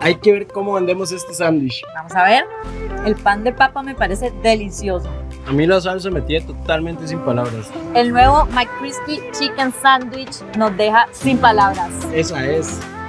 Hay que ver cómo vendemos este sándwich. Vamos a ver. El pan de papa me parece delicioso. A mí la salsa me tiene totalmente sin palabras. El nuevo McCrispy Chicken Sandwich nos deja sin palabras. Esa es.